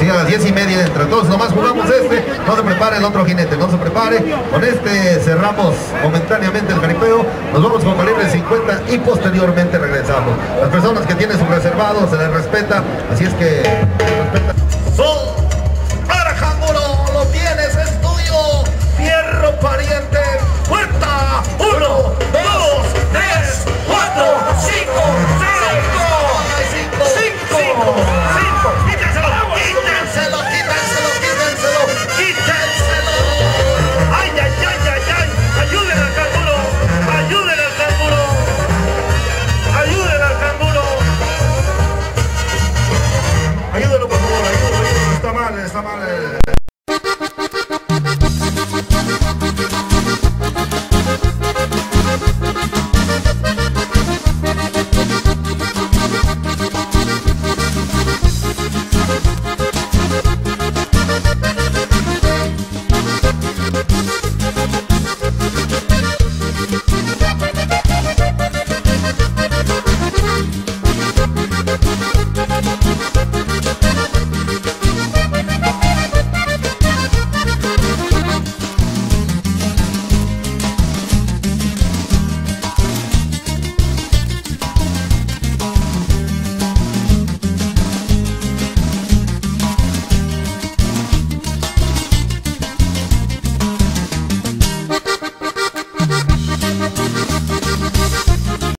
Sí, a las 10:30 entre todos, nomás jugamos este, no se prepare el otro jinete, no se prepare, con este cerramos momentáneamente el jaripeo, nos vamos con calibre 50 y posteriormente regresamos. Las personas que tienen su reservado se les respeta, así es que se respeta.